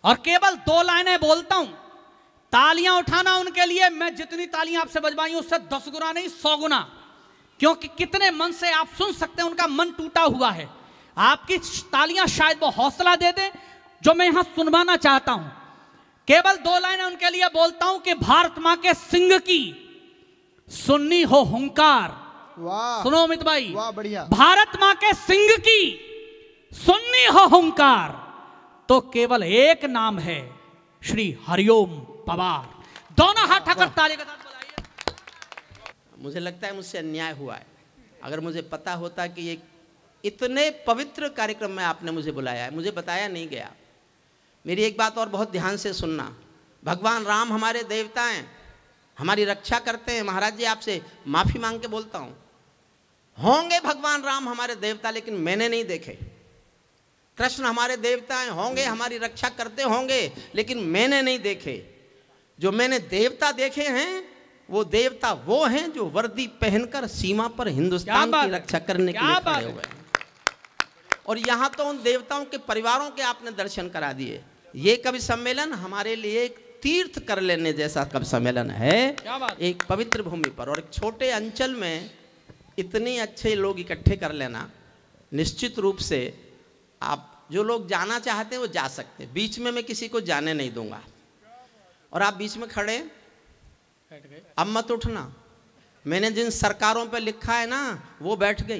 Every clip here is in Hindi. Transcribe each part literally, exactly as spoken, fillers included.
और केवल दो लाइनें बोलता हूं, तालियां उठाना उनके लिए। मैं जितनी तालियां आपसे बजवाई हूं उससे दस गुना नहीं सौ गुना, क्योंकि कितने मन से आप सुन सकते हैं, उनका मन टूटा हुआ है। आपकी तालियां शायद वो हौसला दे दे जो मैं यहां सुनवाना चाहता हूं। केवल दो लाइनें उनके लिए बोलता हूं कि भारत मां के सिंह की सुन्नी हो हुंकार। वाह, सुनो अमित भाई, वाह बढ़िया। भारत मां के सिंह की सुन्नी हो हुंकार, तो केवल एक नाम है, श्री हरिओम पवार। दोनों हाथ उठाकर ताली के साथ बुलाइए। मुझे लगता है मुझसे अन्याय हुआ है। अगर मुझे पता होता कि ये इतने पवित्र कार्यक्रम में आपने मुझे बुलाया है, मुझे बताया नहीं गया। मेरी एक बात और बहुत ध्यान से सुनना, भगवान राम हमारे देवता हैं, हमारी रक्षा करते हैं। महाराज जी आपसे माफ़ी मांग के बोलता हूँ, होंगे भगवान राम हमारे देवता, लेकिन मैंने नहीं देखे। कृष्ण हमारे देवता हैं, होंगे हमारी रक्षा करते होंगे, लेकिन मैंने नहीं देखे। जो मैंने देवता देखे हैं वो देवता वो हैं जो वर्दी पहनकर सीमा पर हिंदुस्तान की रक्षा करने के लिए खड़े हुए हैं। और यहाँ तो उन देवताओं के परिवारों के आपने दर्शन करा दिए। ये कवि सम्मेलन हमारे लिए एक तीर्थ कर लेने जैसा कवि सम्मेलन है, एक पवित्र भूमि पर। और एक छोटे अंचल में इतने अच्छे लोग इकट्ठे कर लेना, निश्चित रूप से आप जो लोग जाना चाहते हैं वो जा सकते हैं। बीच में मैं किसी को जाने नहीं दूंगा। और आप बीच में खड़े अब मत उठना। मैंने जिन सरकारों पे लिखा है ना वो बैठ गई।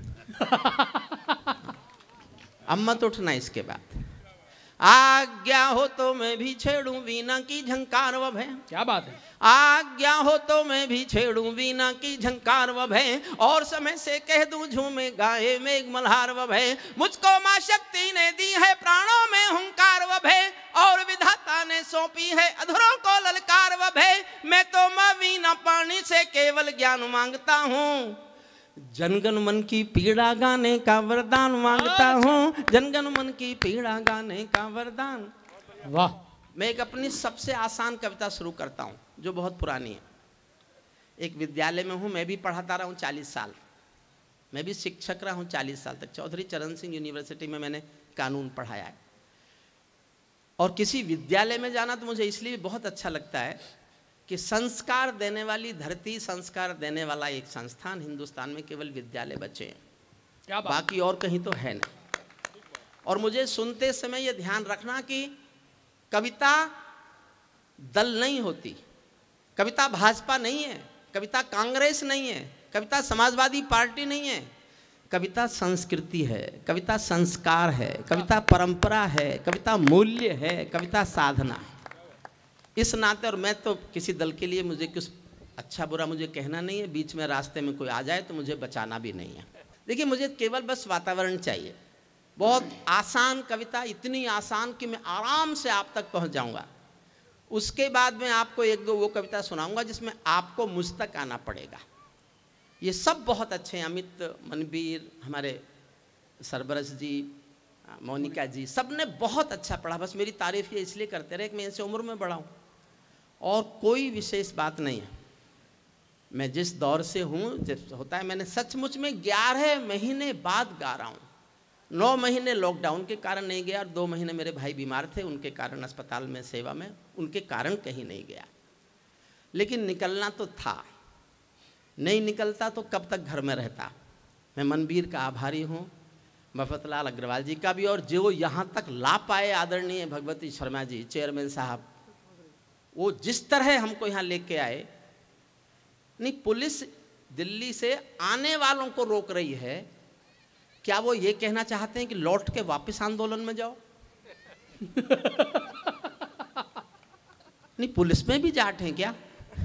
अब मत उठना। इसके बाद आज्ञा हो तो मैं भी छेड़ूं वीणा की झंकार वह है। क्या बात है। आज्ञा हो तो मैं भी छेड़ूं वीणा की झंकार वह है, और समय से कह दूं झूमे गाए मेघ मल्हार वह है। मुझको मां शक्ति ने दी है प्राणों में हुंकार वह है, और विधाता ने सौंपी है अधरों को ललकार वह है। मैं तो मां वीणा पानी से केवल ज्ञान मांगता हूँ, जनगण मन की पीड़ा गाने का वरदान मांगता हूँ, जनगण मन की पीड़ा गाने का वरदान। वाह। मैं एक अपनी सबसे आसान कविता शुरू करता हूँ जो बहुत पुरानी है। एक विद्यालय में हूँ, मैं भी पढ़ाता रहा हूँ चालीस साल, मैं भी शिक्षक रहा हूँ चालीस साल तक। चौधरी चरण सिंह यूनिवर्सिटी में मैंने कानून पढ़ाया है। और किसी विद्यालय में जाना तो मुझे इसलिए बहुत अच्छा लगता है कि संस्कार देने वाली धरती, संस्कार देने वाला एक संस्थान हिंदुस्तान में केवल विद्यालय बचे हैं, क्या बाकी और कहीं तो है नहीं। और मुझे सुनते समय यह ध्यान रखना कि कविता दल नहीं होती, कविता भाजपा नहीं है, कविता कांग्रेस नहीं है, कविता समाजवादी पार्टी नहीं है। कविता संस्कृति है, कविता संस्कार है, कविता परंपरा है, कविता मूल्य है, कविता साधना है। इस नाते, और मैं तो किसी दल के लिए मुझे कुछ अच्छा बुरा मुझे कहना नहीं है, बीच में रास्ते में कोई आ जाए तो मुझे बचाना भी नहीं है। देखिए, मुझे केवल बस वातावरण चाहिए। बहुत आसान कविता, इतनी आसान कि मैं आराम से आप तक पहुंच जाऊंगा। उसके बाद में आपको एक दो वो कविता सुनाऊंगा जिसमें आपको मुझ तक आना पड़ेगा। ये सब बहुत अच्छे हैं। अमित, मनबीर, हमारे सरबरस जी, मोनिका जी, सब ने बहुत अच्छा पढ़ा। बस मेरी तारीफ ये इसलिए करते रहे कि मैं इनसे उम्र में बड़ा हूँ, और कोई विशेष बात नहीं है। मैं जिस दौर से हूँ, जिस होता है, मैंने सचमुच में ग्यारह महीने बाद गा रहा हूँ। नौ महीने लॉकडाउन के कारण नहीं गया, और दो महीने मेरे भाई बीमार थे, उनके कारण अस्पताल में सेवा में, उनके कारण कहीं नहीं गया। लेकिन निकलना तो था, नहीं निकलता तो कब तक घर में रहता। मैं मनबीर का आभारी हूँ, मफतलाल अग्रवाल जी का भी, और जो यहाँ तक ला पाए आदरणीय भगवती शर्मा जी, चेयरमैन साहब, वो जिस तरह हमको यहाँ लेके आए। नहीं, पुलिस दिल्ली से आने वालों को रोक रही है, क्या वो ये कहना चाहते हैं कि लौट के वापस आंदोलन में जाओ? नहीं, पुलिस में भी जाट हैं क्या?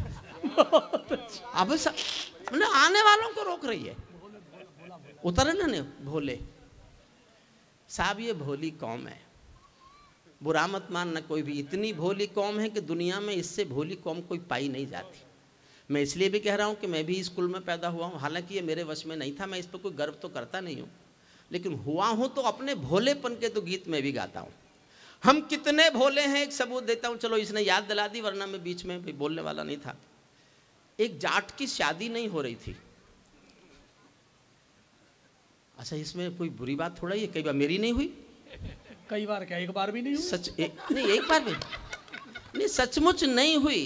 अब मतलब आने वालों को रोक रही है। उतरे ना नहीं भोले साहब, ये भोली कौम है, बुरा मत मानना कोई भी। इतनी भोली कौम है कि दुनिया में इससे भोली कौम कोई पाई नहीं जाती। मैं इसलिए भी कह रहा हूँ कि मैं भी स्कूल में पैदा हुआ हूँ, हालांकि ये मेरे वश में नहीं था, मैं इस पर कोई गर्व तो करता नहीं हूँ, लेकिन हुआ हूँ तो अपने भोलेपन के तो गीत में भी गाता हूँ। हम कितने भोले हैं, एक सबूत देता हूँ। चलो, इसने याद दिला दी, वरना मैं बीच में भी बोलने वाला नहीं था। एक जाट की शादी नहीं हो रही थी। अच्छा, इसमें कोई बुरी बात थोड़ा ही है, कई बार मेरी नहीं हुई, कई बार क्या, एक बार भी नहीं हुई? सच एक, नहीं एक बार भी नहीं, सचमुच नहीं हुई।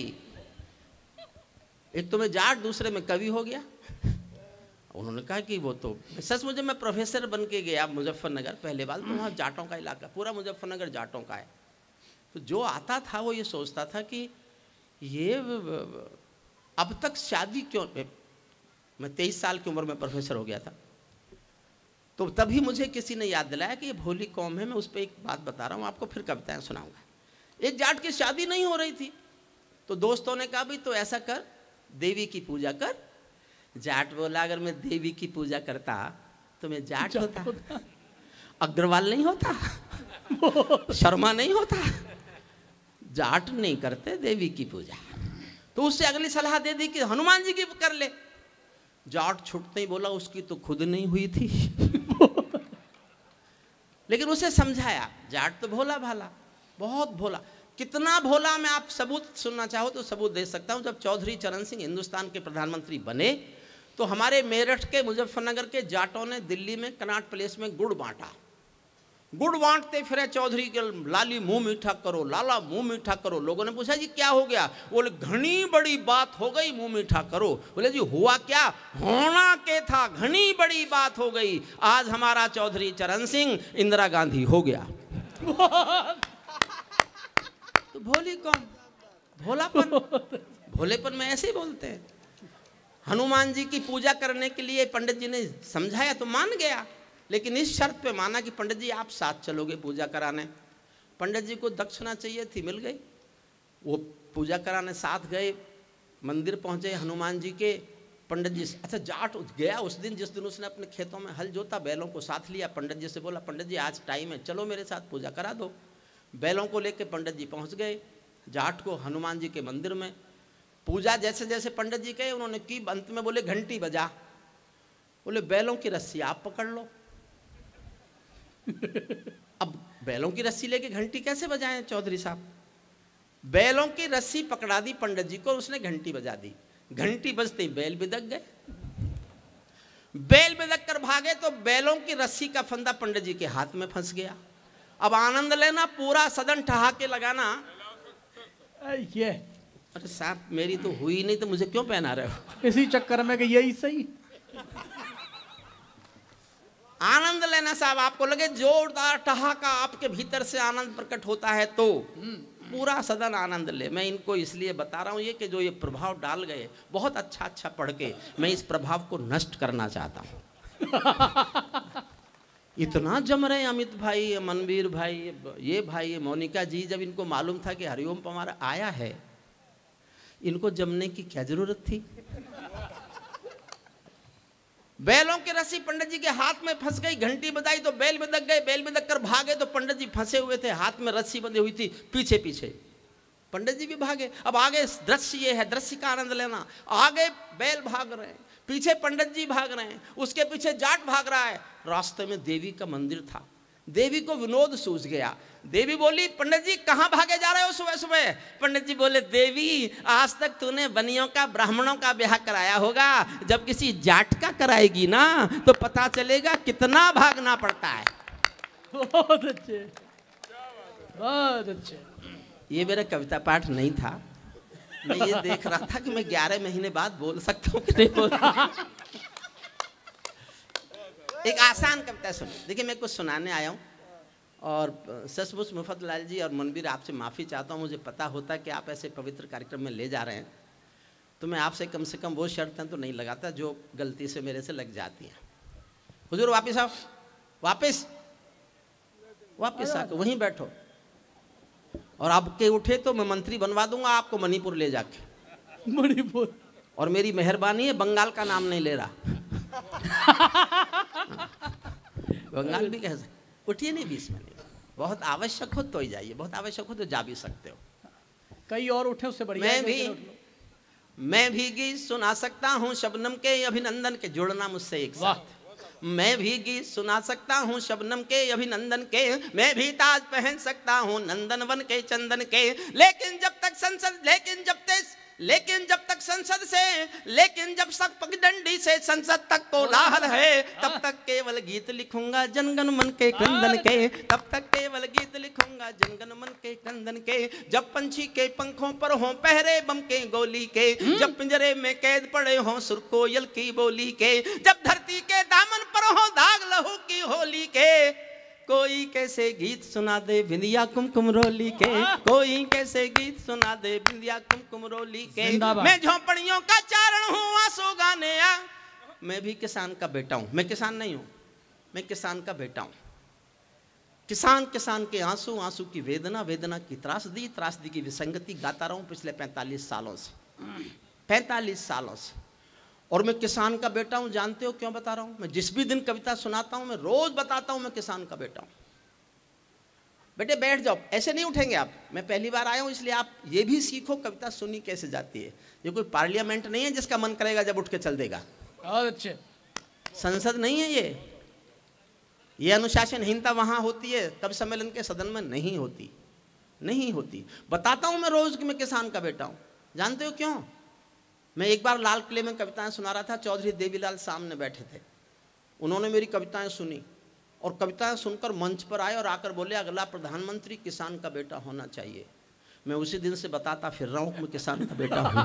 एक तो मैं जाट, दूसरे में कवि हो गया। उन्होंने कहा कि वो तो सच, मुझे मैं प्रोफेसर बन के गया मुजफ्फरनगर, पहले बार तो वहाँ जाटों का इलाका, पूरा मुजफ्फरनगर जाटों का है। तो जो आता था वो ये सोचता था कि ये अब तक शादी क्यों, मैं तेईस साल की उम्र में प्रोफेसर हो गया था, तो तभी मुझे किसी ने याद दिलाया कि ये भोली कौम है। मैं उस पर एक बात बता रहा हूँ आपको, फिर कविताएं सुनाऊंगा। एक जाट की शादी नहीं हो रही थी, तो दोस्तों ने कहा भाई तो ऐसा कर, देवी की पूजा कर। जाट बोला अगर मैं देवी की पूजा करता तो मैं जाट होता, अग्रवाल नहीं होता, शर्मा नहीं होता। जाट नहीं करते देवी की पूजा। तो उससे अगली सलाह दे दी कि हनुमान जी की कर ले। जाट छुटते ही बोला उसकी तो खुद नहीं हुई थी। लेकिन उसे समझाया, जाट तो भोला भाला, बहुत भोला। कितना भोला, मैं आप सबूत सुनना चाहो तो सबूत दे सकता हूं। जब चौधरी चरण सिंह हिंदुस्तान के प्रधानमंत्री बने तो हमारे मेरठ के, मुजफ्फरनगर के जाटों ने दिल्ली में कनॉट प्लेस में गुड़ बांटा। गुड़ बांटते फिरे चौधरी के, लाली मुंह मीठा करो, लाला मुंह मीठा करो। लोगों ने पूछा जी क्या हो गया? बोले घनी बड़ी बात हो गई, मुंह मीठा करो। बोले जी हुआ क्या? होना के था, घनी बड़ी बात हो गई, आज हमारा चौधरी चरण सिंह इंदिरा गांधी हो गया। तो भोली कौन, भोलापन, भोलेपन में ऐसे ही बोलते हैं। हनुमान जी की पूजा करने के लिए पंडित जी ने समझाया तो मान गया, लेकिन इस शर्त पे माना कि पंडित जी आप साथ चलोगे पूजा कराने। पंडित जी को दक्षिणा चाहिए थी, मिल गई। वो पूजा कराने साथ गए, मंदिर पहुंचे हनुमान जी के। पंडित जी, अच्छा जाट गया उस दिन, जिस दिन उसने अपने खेतों में हल जोता, बैलों को साथ लिया। पंडित जी से बोला पंडित जी आज टाइम है, चलो मेरे साथ पूजा करा दो। बैलों को लेकर पंडित जी पहुंच गए जाट को हनुमान जी के मंदिर में। पूजा जैसे जैसे पंडित जी कहे उन्होंने की, अंत में बोले घंटी बजा। बोले बैलों की रस्सी आप पकड़ लो। अब बैलों की रस्सी लेके घंटी कैसे बजाएं चौधरी साहब? बैलों की रस्सी पकड़ा दी पंडित जी को, उसने घंटी बजा दी। घंटी बजते ही बैल बिदक गए। बैल बिदक कर भागे तो बैलों की रस्सी का फंदा पंडित जी के हाथ में फंस गया। अब आनंद लेना, पूरा सदन ठहाके लगाना। ये अरे साहब मेरी तो हुई नहीं तो मुझे क्यों पहना रहे हो? इसी चक्कर में कि यही सही। आनंद लेना साहब, आपको लगे जोरदार ठहाका आपके भीतर से आनंद प्रकट होता है तो पूरा सदन आनंद ले। मैं इनको इसलिए बता रहा हूं ये कि जो ये प्रभाव डाल गए बहुत अच्छा अच्छा पढ़ के, मैं इस प्रभाव को नष्ट करना चाहता हूं। इतना जम रहे अमित भाई, मनवीर भाई, ये भाई, ये मोनिका जी, जब इनको मालूम था कि हरिओम पमार आया है, इनको जमने की क्या जरूरत थी? बैलों की रस्सी पंडित जी के हाथ में फंस गई, घंटी बजाई तो बैल बिदक गए। बैल बिदक कर भागे तो पंडित जी फंसे हुए थे, हाथ में रस्सी बंधी हुई थी, पीछे पीछे पंडित जी भी भागे। अब आगे दृश्य ये है, दृश्य का आनंद लेना। आगे बैल भाग रहे हैं, पीछे पंडित जी भाग रहे हैं, उसके पीछे जाट भाग रहा है। रास्ते में देवी का मंदिर था। देवी को विनोद सूझ गया। देवी बोली पंडित जी कहाँ भागे जा रहे हो सुबह सुबह? पंडित जी बोले देवी आज तक तूने बनियों का, ब्राह्मणों का ब्याह कराया होगा, जब किसी जाट का कराएगी ना तो पता चलेगा कितना भागना पड़ता है। बहुत अच्छे, बहुत अच्छे। ये मेरा कविता पाठ नहीं था, मैं ये देख रहा था कि मैं ग्यारह महीने बाद बोल सकता हूँ कि नहीं बोल सकता। एक आसान कविता सुनिए। देखिए मैं कुछ सुनाने आया हूँ और सचमुच मुफद्दलाल जी और मनवीर आपसे माफ़ी चाहता हूँ। मुझे पता होता कि आप ऐसे पवित्र कार्यक्रम में ले जा रहे हैं तो मैं आपसे कम से कम वो शर्तें तो नहीं लगाता जो गलती से मेरे से लग जाती हैं। हुजूर वापिस आओ, वापिस वापिस आकर वहीं बैठो, और आपके उठे तो मैं मंत्री बनवा दूंगा आपको मणिपुर ले जाके। मणिपुर? और मेरी मेहरबानी है, बंगाल का नाम नहीं ले रहा। बंगाल भी कह सकते। उठिए नहीं बीस मिनट, बहुत आवश्यक हो तो ही जाइए, बहुत आवश्यक हो तो जा भी सकते हो। कई और उठे उससे बढ़िया। मैं भी मैं भी गीत सुना सकता हूँ शबनम के अभिनंदन के, जुड़ना मुझसे एक साथ। मैं भी गीत सुना सकता हूँ शबनम के अभिनंदन के, मैं भी ताज पहन सकता हूँ नंदन वन के चंदन के, लेकिन जब तक संसद लेकिन जब तक लेकिन जब तक संसद से, लेकिन जब तक पगडंडी से संसद तक कोलाहल है, तब तक केवल गीत लिखूंगा जनगण मन के क्रंदन के, तब तक केवल गीत लिखूंगा जनगण मन के क्रंदन के। जब पंछी के पंखों पर हों पहरे बम के गोली के, जब पिंजरे में कैद पड़े हों सुर कोयल की बोली के, जब धरती के दामन पर हो दाग लहू की होली के, कोई कैसे गीत सुना दे बिंदिया कुमकुम रोली के, कोई कैसे गीत सुना दे बिंदिया कुमकुम रोली के। मैं झोंपड़ियों का चारण हूँ आंसू गाने आ, मैं भी किसान का बेटा हूँ। मैं किसान नहीं हूँ, मैं किसान का बेटा हूँ। किसान किसान के आंसू, आंसू की वेदना, वेदना की त्रासदी, त्रासदी की विसंगति गाता रहा हूँ पिछले पैंतालीस सालों से, पैंतालीस सालों से। और मैं किसान का बेटा हूं, जानते हो क्यों बता रहा हूं? मैं जिस भी दिन कविता सुनाता हूं, मैं रोज बताता हूं मैं किसान का बेटा हूं। बेटे बैठ जाओ, ऐसे नहीं उठेंगे आप। मैं पहली बार आया हूं, इसलिए आप ये भी सीखो कविता सुनी कैसे जाती है। ये कोई पार्लियामेंट नहीं है जिसका मन करेगा जब उठ के चल देगा। अच्छे संसद नहीं है ये ये अनुशासनहीनता वहां होती है, कवि सम्मेलन के सदन में नहीं होती, नहीं होती। बताता हूं मैं रोज कि मैं किसान का बेटा हूं। जानते हो क्यों? मैं एक बार लाल किले में कविताएं सुना रहा था, चौधरी देवीलाल सामने बैठे थे। उन्होंने मेरी कविताएं सुनी और कविताएं सुनकर मंच पर आए और आकर बोले अगला प्रधानमंत्री किसान का बेटा होना चाहिए। मैं उसी दिन से बताता फिर रहा हूँ कि मैं किसान का बेटा हूँ।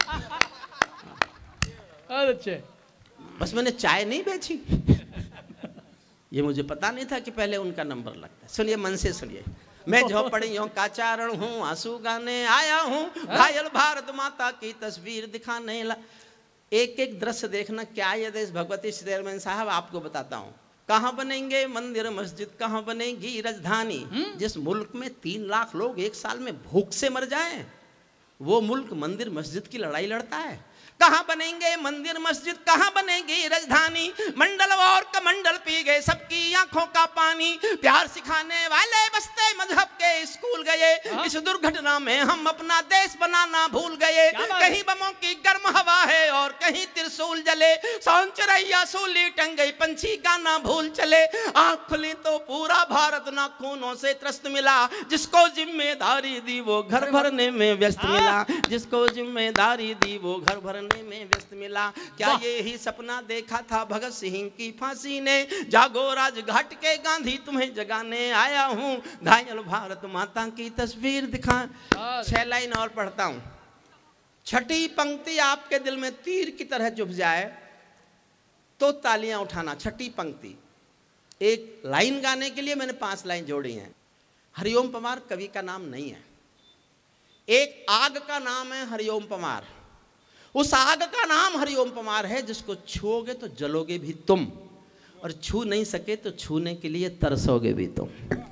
अच्छे बस मैंने चाय नहीं बेची, ये मुझे पता नहीं था कि पहले उनका नंबर लगता है। सुनिए मन से सुनिए। मैं झोपड़ियों का चारण हूँ आंसू गाने आया हूँ, घायल भारत माता की तस्वीर दिखाने ला। एक एक दृश्य देखना क्या ये देश। भगवती चेयरमैन साहब आपको बताता हूँ, कहाँ बनेंगे मंदिर मस्जिद, कहाँ बनेगी राजधानी। जिस मुल्क में तीन लाख लोग एक साल में भूख से मर जाएं, वो मुल्क मंदिर मस्जिद की लड़ाई लड़ता है। कहाँ बनेंगे मंदिर मस्जिद, कहाँ बनेगी राजधानी। मंडल और कमंडल पी गए सबकी आंखों का पानी। प्यार सिखाने वाले बसते मजहब के स्कूल गए। इस दुर्घटना में हम अपना देश बनाना भूल गए। कहीं बमों की गर्म हवा है और कहीं त्रिशूल जले। सौन चरैया सूली टंग गई, पंछी गाना भूल चले। आँख खुली तो पूरा भारत ना खूनों से त्रस्त मिला। जिसको जिम्मेदारी दी वो घर भरने में व्यस्त मिला। जिसको जिम्मेदारी दी वो घर भरने में व्यस्त मिला। क्या ये ही सपना देखा था भगत सिंह की फांसी ने। जागो राजघाट के गांधी तुम्हें जगाने आया हूँ। घायल भारत माता की तस्वीर दिखा। छह लाइन और पढ़ता हूँ। छठी पंक्ति आपके दिल में तीर की तरह चुभ जाए तो तालियां उठाना। छठी पंक्ति, एक लाइन गाने के लिए मैंने पांच लाइन जोड़ी हैं। हरिओम पमार कवि का नाम नहीं है, एक आग का नाम है हरिओम पमार। उस आग का नाम हरिओम पमार है जिसको छुओगे तो जलोगे भी तुम, और छू नहीं सके तो छूने के लिए तरसोगे भी तुम।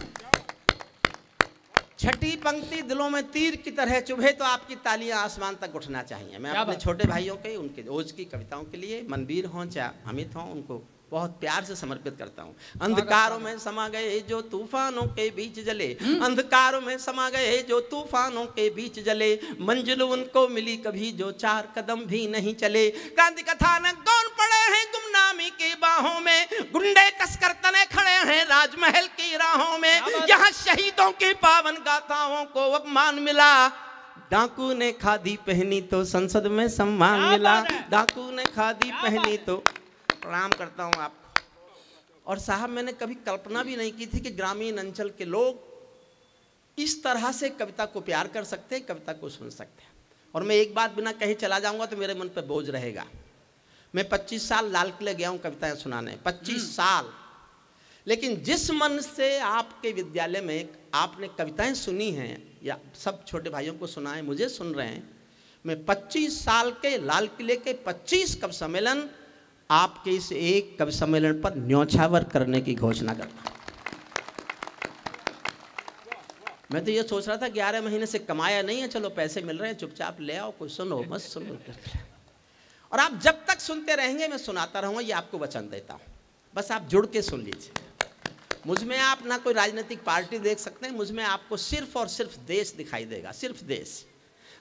छठी पंक्ति दिलों में तीर की तरह चुभे तो आपकी तालियां आसमान तक उठना चाहिए। मैं अपने छोटे भाइयों के, उनके ओज की कविताओं के लिए, मनवीर हों चाहे अमित हों, उनको बहुत प्यार से समर्पित करता हूँ। अंधकारों में समा गए जो तूफानों के बीच जले। अंधकारों में समा गए जो तूफानों के बीच जले। मंजिल उनको मिली कभी जो चार कदम भी नहीं चले। क्रांति कथानक कौन पड़े हैं गुमनामी की बाहों में। गुंडे तस्कर तने खड़े हैं राजमहल की राहों में। यहाँ शहीदों की पावन गाथाओं को अपमान मिला। डाकू ने खादी पहनी तो संसद में सम्मान मिला। डाकू ने खादी पहनी तो। प्रणाम करता हूँ आपको। और साहब मैंने कभी कल्पना भी नहीं की थी कि ग्रामीण अंचल के लोग इस तरह से कविता को प्यार कर सकते हैं, कविता को सुन सकते हैं। और मैं एक बात बिना कहीं चला जाऊंगा तो मेरे मन पे बोझ रहेगा। मैं पच्चीस साल लाल किले गया हूँ कविताएं सुनाने, पच्चीस साल। लेकिन जिस मन से आपके विद्यालय में आपने कविताएं सुनी हैं या सब छोटे भाइयों को सुना है, मुझे सुन रहे हैं, मैं पच्चीस साल के लाल किले के पच्चीस कवि सम्मेलन आपके इस एक कवि सम्मेलन पर न्यौछावर करने की घोषणा करता हूं। मैं तो ये सोच रहा था ग्यारह महीने से कमाया नहीं है, चलो पैसे मिल रहे हैं, चुपचाप ले आओ, कोई सुनो मत सुनो। और आप जब तक सुनते रहेंगे मैं सुनाता रहूंगा, ये आपको वचन देता हूं। बस आप जुड़ के सुन लीजिए। मुझ में आप ना कोई राजनीतिक पार्टी देख सकते हैं, मुझ में आपको सिर्फ और सिर्फ देश दिखाई देगा, सिर्फ देश।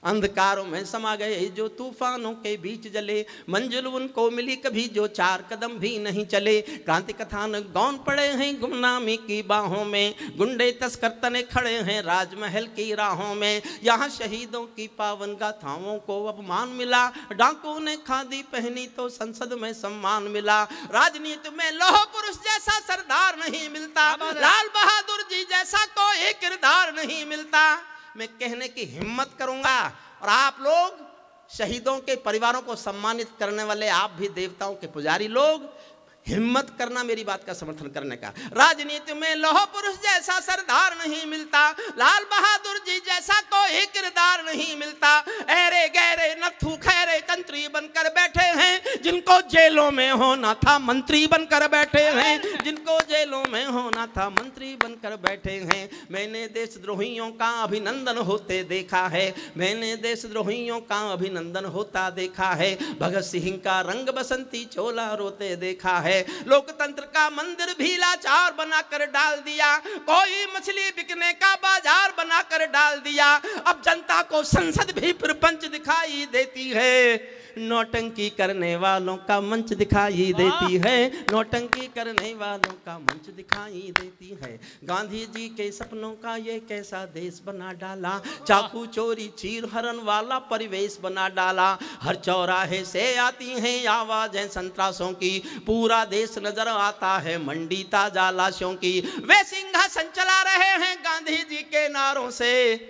अंधकारों में समा गए जो तूफानों के बीच जले, मंजिल उनको मिली कभी जो चार कदम भी नहीं चले। क्रांति कथानक गौन पड़े हैं गुमनामी की बाहों में, गुंडे तस्कर तने खड़े हैं राजमहल की राहों में। यहाँ शहीदों की पावन गाथाओं को अपमान मिला, डाकुओं ने खादी पहनी तो संसद में सम्मान मिला। राजनीति में लौह पुरुष जैसा सरदार नहीं मिलता, लाल बहादुर जी जैसा कोई किरदार नहीं मिलता। मैं कहने की हिम्मत करूंगा और आप लोग शहीदों के परिवारों को सम्मानित करने वाले, आप भी देवताओं के पुजारी लोग, हिम्मत करना मेरी बात का समर्थन करने का। राजनीति में लौह पुरुष जैसा सरदार नहीं मिलता, लाल बहादुर जी जैसा कोई किरदार नहीं मिलता। ऐरे गहरे नथु खैरे तंत्री बनकर बैठे हैं, जिनको जेलों में होना था मंत्री बनकर बैठे हैं, जिनको जेलों में होना था मंत्री बनकर बैठे हैं। मैंने देशद्रोहियों का अभिनंदन होते देखा है, मैंने देशद्रोहियों का अभिनंदन होता देखा है। भगत सिंह का रंग बसंती चोला रोते देखा है। लोकतंत्र का मंदिर भी लाचार बनाकर डाल दिया, कोई मछली बिकने का बाजार बनाकर डाल दिया। अब जनता को संसद भी प्रपंच दिखाई देती है, नौटंकी करने वालों का मंच दिखाई देती है, नौटंकी करने वालों का मंच दिखाई देती है। गांधी जी के सपनों का ये कैसा देश बना डाला, चाकू चोरी चीर हरण वाला परिवेश बना डाला। हर चौराहे से आती हैं आवाजें संतरासों की, पूरा देश नजर आता है मंडी ताजा लाशों की। वे सिंहासन चला रहे हैं गांधी जी के नारों से,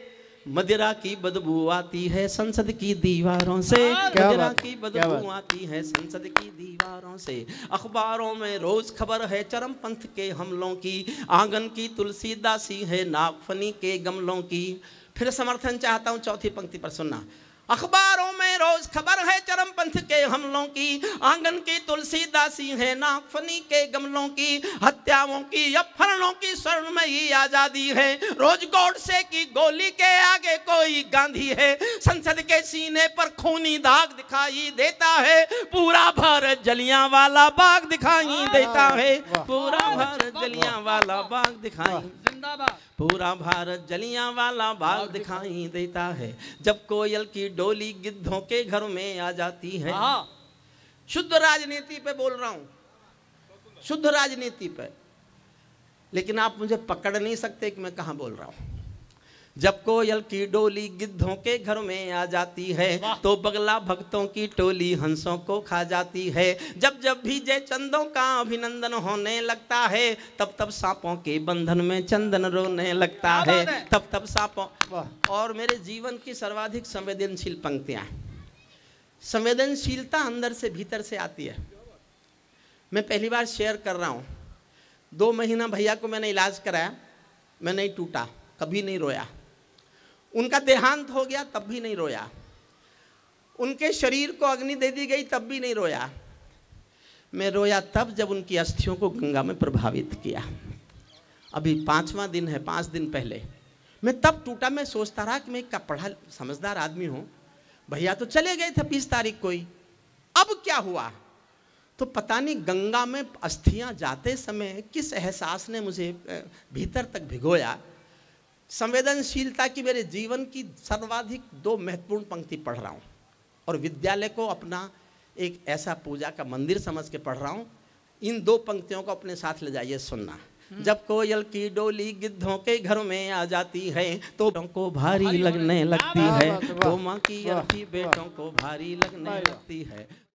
मदिरा की बदबू आती है संसद की दीवारों से, मदिरा की बदबू आती है संसद की दीवारों से। अखबारों में रोज खबर है चरमपंथ के हमलों की, आंगन की तुलसी दासी है नागफनी के गमलों की। फिर समर्थन चाहता हूँ चौथी पंक्ति पर सुनना। अखबारों में रोज खबर है चरमपंथ के हमलों की, आंगन की तुलसी दासी है नागफनी के गमलों की। हत्याओं की अपहरणों की स्वर्णमयी आजादी है, रोज गॉडसे की गोली के आगे कोई गांधी है। संसद के सीने पर खूनी दाग दिखाई देता है, पूरा भारत जलियांवाला बाग दिखाई देता है, पूरा भारत जलियांवाला बाग दिखाई, पूरा भारत जलियांवाला बाग दिखाई देता है। जब कोयल की डोली गिद्धों के घर में आ जाती है। शुद्ध राजनीति पे बोल रहा हूं, शुद्ध राजनीति पे, लेकिन आप मुझे पकड़ नहीं सकते कि मैं कहां बोल रहा हूं। जब कोयल की डोली गिद्धों के घर में आ जाती है, तो बगला भक्तों की टोली हंसों को खा जाती है। जब जब भी जय चंदों का अभिनंदन होने लगता है, तब तब सांपों के बंधन में चंदन रोने लगता है, तब तब सांपों। और मेरे जीवन की सर्वाधिक संवेदनशील पंक्तियां, संवेदनशीलता अंदर से भीतर से आती है। मैं पहली बार शेयर कर रहा हूँ। दो महीना भैया को मैंने इलाज कराया, मैं नहीं टूटा, कभी नहीं रोया। उनका देहांत हो गया तब भी नहीं रोया, उनके शरीर को अग्नि दे दी गई तब भी नहीं रोया। मैं रोया तब जब उनकी अस्थियों को गंगा में प्रभावित किया। अभी पांचवा दिन है, पाँच दिन पहले मैं तब टूटा। मैं सोचता रहा कि मैं एक पढ़ा समझदार आदमी हूँ, भैया तो चले गए थे बीस तारीख को ही, अब क्या हुआ। तो पता नहीं गंगा में अस्थियाँ जाते समय किस एहसास ने मुझे भीतर तक भिगोया। संवेदनशीलता की मेरे जीवन की सर्वाधिक दो महत्वपूर्ण पंक्ति पढ़ रहा हूँ, और विद्यालय को अपना एक ऐसा पूजा का मंदिर समझ के पढ़ रहा हूँ। इन दो पंक्तियों को अपने साथ ले जाइए, सुनना। जब कोयल की डोली गिद्धों के घर में आ जाती है, तो बेटों को भारी लगने लगती है, तो माँ की अर्थी बेटों को भारी लगने लगती है।